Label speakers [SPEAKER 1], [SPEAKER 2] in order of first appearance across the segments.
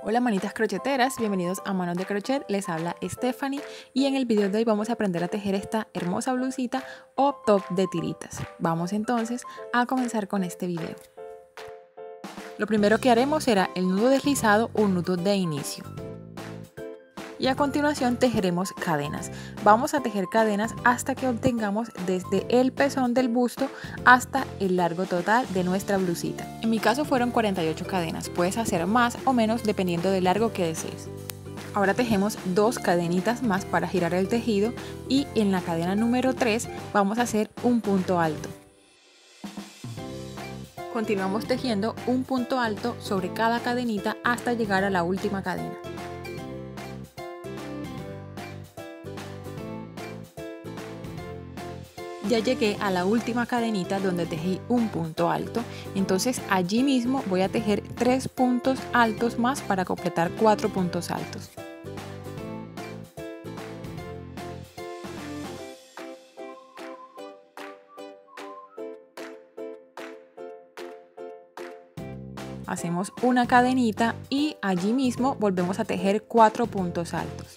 [SPEAKER 1] Hola manitas crocheteras, bienvenidos a Manos de Crochet, les habla Stephanie y en el video de hoy vamos a aprender a tejer esta hermosa blusita o top de tiritas. Vamos entonces a comenzar con este video. Lo primero que haremos será el nudo deslizado o nudo de inicio. Y a continuación tejeremos cadenas. Vamos a tejer cadenas hasta que obtengamos desde el pezón del busto hasta el largo total de nuestra blusita. En mi caso fueron 48 cadenas, puedes hacer más o menos dependiendo del largo que desees. Ahora tejemos dos cadenitas más para girar el tejido y en la cadena número 3 vamos a hacer un punto alto. Continuamos tejiendo un punto alto sobre cada cadenita hasta llegar a la última cadena. Ya llegué a la última cadenita donde tejí un punto alto, entonces allí mismo voy a tejer 3 puntos altos más para completar 4 puntos altos. Hacemos una cadenita y allí mismo volvemos a tejer 4 puntos altos.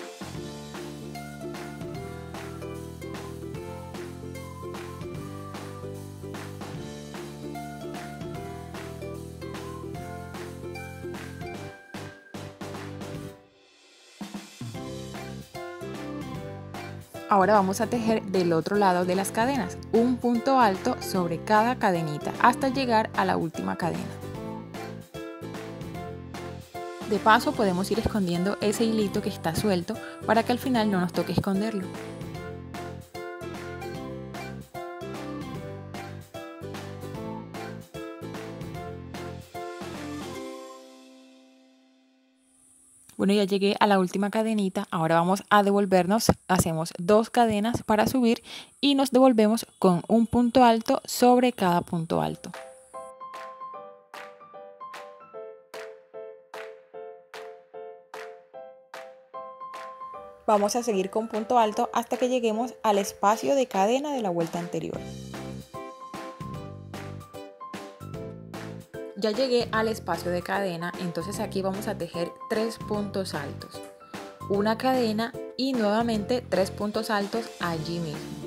[SPEAKER 1] Ahora vamos a tejer del otro lado de las cadenas, un punto alto sobre cada cadenita hasta llegar a la última cadena. De paso podemos ir escondiendo ese hilito que está suelto para que al final no nos toque esconderlo. Bueno, ya llegué a la última cadenita, ahora vamos a devolvernos, hacemos 2 cadenas para subir y nos devolvemos con un punto alto sobre cada punto alto. Vamos a seguir con punto alto hasta que lleguemos al espacio de cadena de la vuelta anterior. Ya llegué al espacio de cadena, entonces aquí vamos a tejer 3 puntos altos, una cadena y nuevamente 3 puntos altos allí mismo.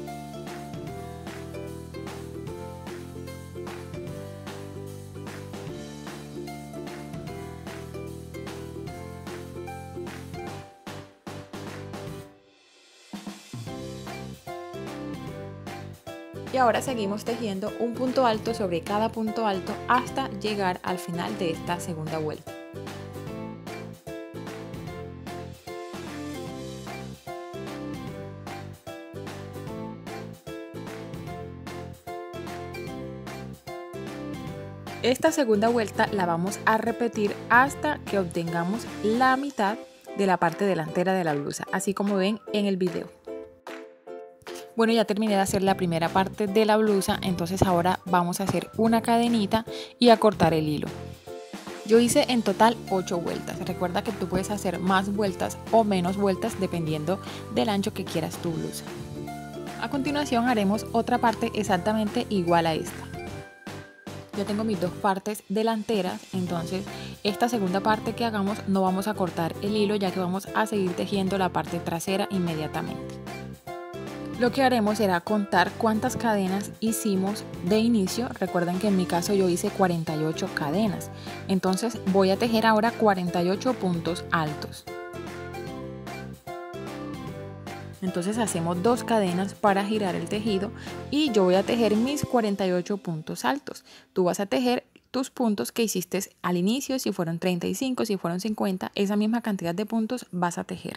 [SPEAKER 1] Y ahora seguimos tejiendo un punto alto sobre cada punto alto hasta llegar al final de esta segunda vuelta. Esta segunda vuelta la vamos a repetir hasta que obtengamos la mitad de la parte delantera de la blusa, así como ven en el video. Bueno, ya terminé de hacer la primera parte de la blusa, entonces ahora vamos a hacer una cadenita y a cortar el hilo. Yo hice en total 8 vueltas. Recuerda que tú puedes hacer más vueltas o menos vueltas dependiendo del ancho que quieras tu blusa. A continuación haremos otra parte exactamente igual a esta. Ya tengo mis dos partes delanteras, entonces esta segunda parte que hagamos no vamos a cortar el hilo ya que vamos a seguir tejiendo la parte trasera inmediatamente. Lo que haremos será contar cuántas cadenas hicimos de inicio. Recuerden que en mi caso yo hice 48 cadenas. Entonces voy a tejer ahora 48 puntos altos. Entonces hacemos 2 cadenas para girar el tejido y yo voy a tejer mis 48 puntos altos. Tú vas a tejer tus puntos que hiciste al inicio, si fueron 35, si fueron 50, esa misma cantidad de puntos vas a tejer.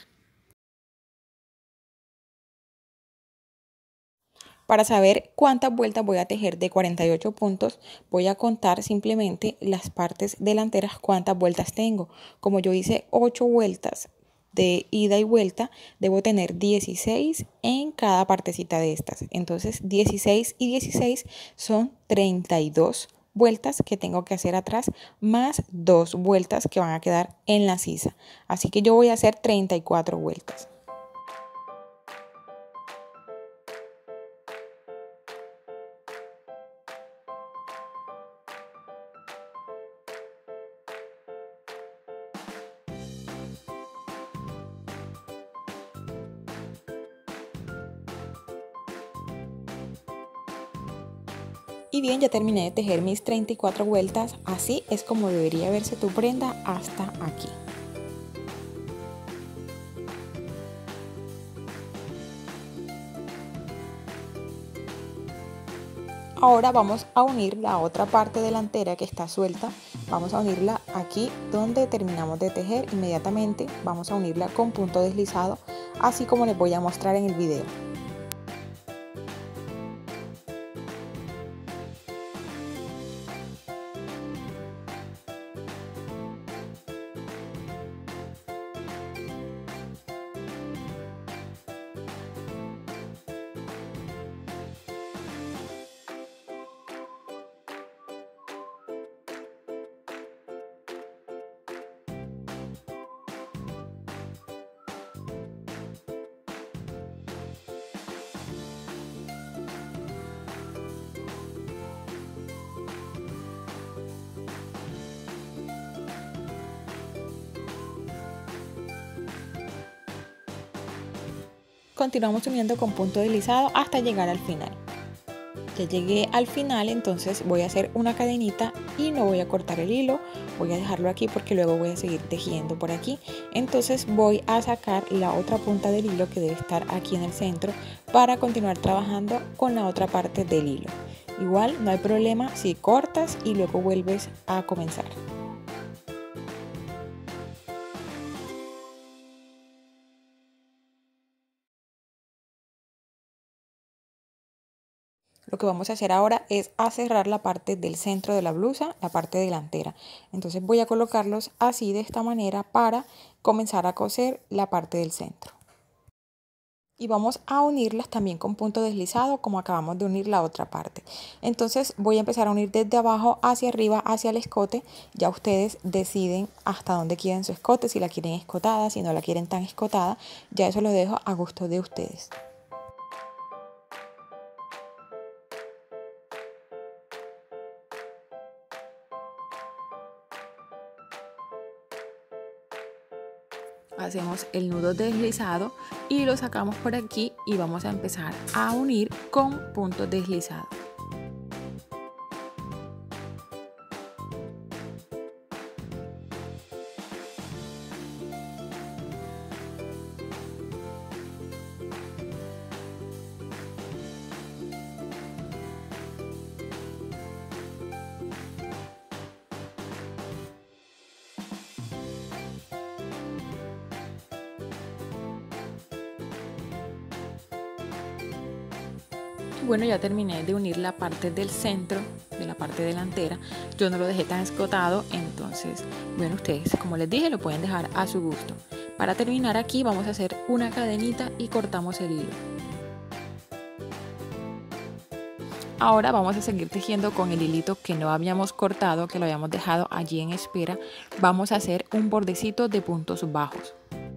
[SPEAKER 1] Para saber cuántas vueltas voy a tejer de 48 puntos, voy a contar simplemente las partes delanteras cuántas vueltas tengo. Como yo hice 8 vueltas de ida y vuelta, debo tener 16 en cada partecita de estas. Entonces 16 y 16 son 32 vueltas que tengo que hacer atrás, más 2 vueltas que van a quedar en la sisa. Así que yo voy a hacer 34 vueltas. Y bien, ya terminé de tejer mis 34 vueltas. Así es como debería verse tu prenda hasta aquí. Ahora vamos a unir la otra parte delantera que está suelta. Vamos a unirla aquí donde terminamos de tejer. Inmediatamente vamos a unirla con punto deslizado, así como les voy a mostrar en el video. Continuamos uniendo con punto deslizado hasta llegar al final. Ya llegué al final, entonces voy a hacer una cadenita y no voy a cortar el hilo, voy a dejarlo aquí porque luego voy a seguir tejiendo por aquí. Entonces voy a sacar la otra punta del hilo que debe estar aquí en el centro para continuar trabajando con la otra parte del hilo. Igual no hay problema si cortas y luego vuelves a comenzar. Lo que vamos a hacer ahora es cerrar la parte del centro de la blusa, la parte delantera. Entonces voy a colocarlos así de esta manera para comenzar a coser la parte del centro. Y vamos a unirlas también con punto deslizado como acabamos de unir la otra parte. Entonces voy a empezar a unir desde abajo hacia arriba, hacia el escote. Ya ustedes deciden hasta dónde quieren su escote, si la quieren escotada, si no la quieren tan escotada. Ya eso lo dejo a gusto de ustedes. Hacemos el nudo deslizado y lo sacamos por aquí y vamos a empezar a unir con punto deslizado. Bueno, ya terminé de unir la parte del centro de la parte delantera. Yo no lo dejé tan escotado, entonces, bueno, ustedes, como les dije, lo pueden dejar a su gusto. Para terminar aquí vamos a hacer una cadenita y cortamos el hilo. Ahora vamos a seguir tejiendo con el hilito que no habíamos cortado, que lo habíamos dejado allí en espera. Vamos a hacer un bordecito de puntos bajos.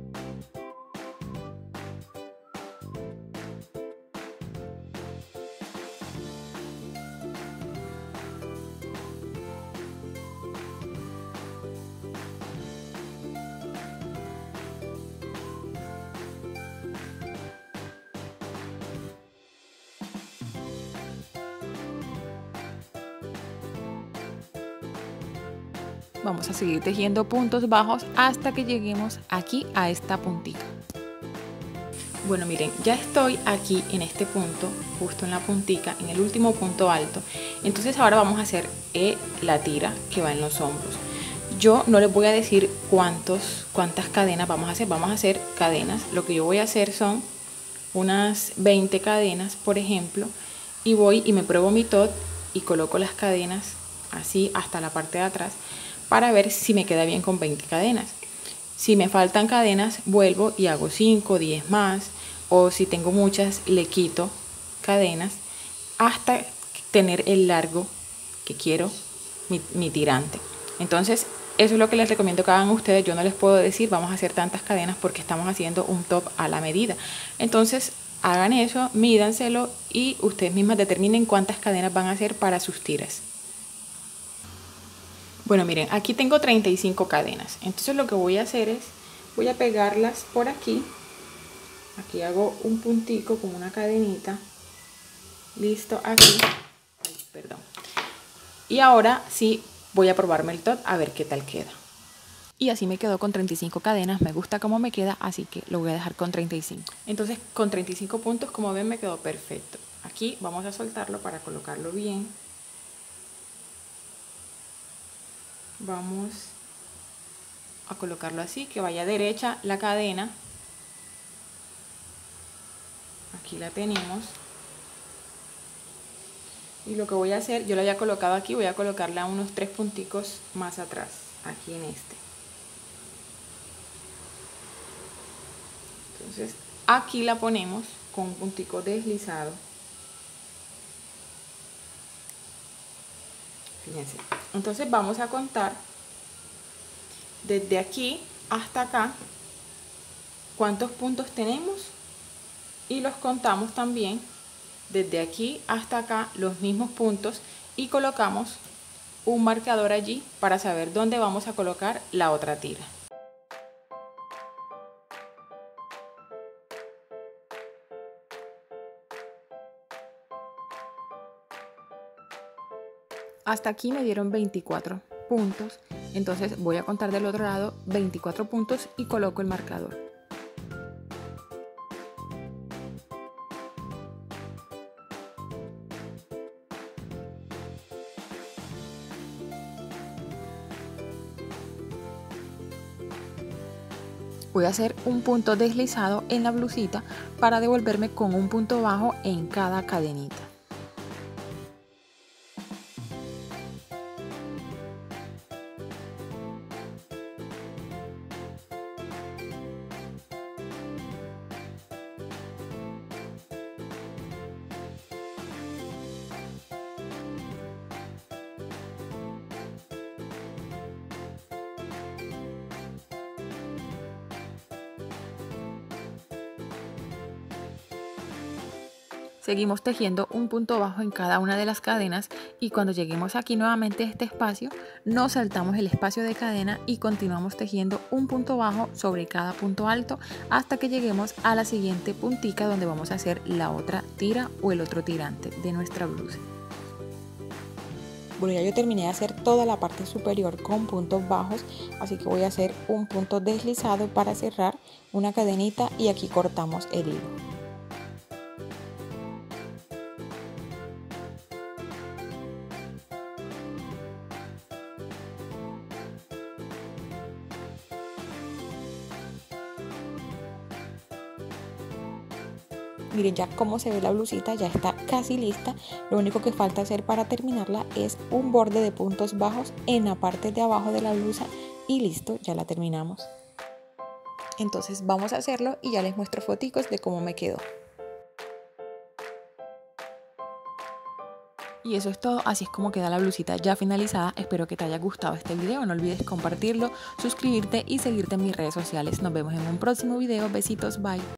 [SPEAKER 1] Vamos a seguir tejiendo puntos bajos hasta que lleguemos aquí a esta puntita. Bueno, miren, ya estoy aquí en este punto, justo en la puntica, en el último punto alto. Entonces ahora vamos a hacer la tira que va en los hombros. Yo no les voy a decir cuántas cadenas vamos a hacer cadenas. Lo que yo voy a hacer son unas 20 cadenas, por ejemplo, y voy y me pruebo mi tot y coloco las cadenas así hasta la parte de atrás para ver si me queda bien con 20 cadenas. Si me faltan cadenas, vuelvo y hago 5, 10 más, o si tengo muchas, le quito cadenas hasta tener el largo que quiero, mi tirante. Entonces, eso es lo que les recomiendo que hagan ustedes. Yo no les puedo decir vamos a hacer tantas cadenas porque estamos haciendo un top a la medida. Entonces, hagan eso, mídanselo y ustedes mismas determinen cuántas cadenas van a hacer para sus tiras. Bueno, miren, aquí tengo 35 cadenas. Entonces lo que voy a hacer es, voy a pegarlas por aquí. Aquí hago un puntico con una cadenita. Listo, aquí. Ay, perdón. Y ahora sí voy a probarme el top a ver qué tal queda. Y así me quedó con 35 cadenas, me gusta cómo me queda, así que lo voy a dejar con 35. Entonces con 35 puntos, como ven, me quedó perfecto. Aquí vamos a soltarlo para colocarlo bien. Vamos a colocarlo así, que vaya derecha la cadena. Aquí la tenemos. Y lo que voy a hacer, yo la había colocado aquí, voy a colocarla unos 3 punticos más atrás, aquí en este. Entonces aquí la ponemos con un puntico deslizado. Fíjense. Entonces vamos a contar desde aquí hasta acá cuántos puntos tenemos y los contamos también desde aquí hasta acá los mismos puntos y colocamos un marcador allí para saber dónde vamos a colocar la otra tira. Hasta aquí me dieron 24 puntos, entonces voy a contar del otro lado 24 puntos y coloco el marcador. Voy a hacer un punto deslizado en la blusita para devolverme con un punto bajo en cada cadenita. Seguimos tejiendo un punto bajo en cada una de las cadenas y cuando lleguemos aquí nuevamente a este espacio, no saltamos el espacio de cadena y continuamos tejiendo un punto bajo sobre cada punto alto hasta que lleguemos a la siguiente puntica donde vamos a hacer la otra tira o el otro tirante de nuestra blusa. Bueno, ya yo terminé de hacer toda la parte superior con puntos bajos, así que voy a hacer un punto deslizado para cerrar una cadenita y aquí cortamos el hilo. Miren ya cómo se ve la blusita, ya está casi lista. Lo único que falta hacer para terminarla es un borde de puntos bajos en la parte de abajo de la blusa y listo, ya la terminamos. Entonces vamos a hacerlo y ya les muestro foticos de cómo me quedó. Y eso es todo, así es como queda la blusita ya finalizada. Espero que te haya gustado este video, no olvides compartirlo, suscribirte y seguirte en mis redes sociales. Nos vemos en un próximo video, besitos, bye.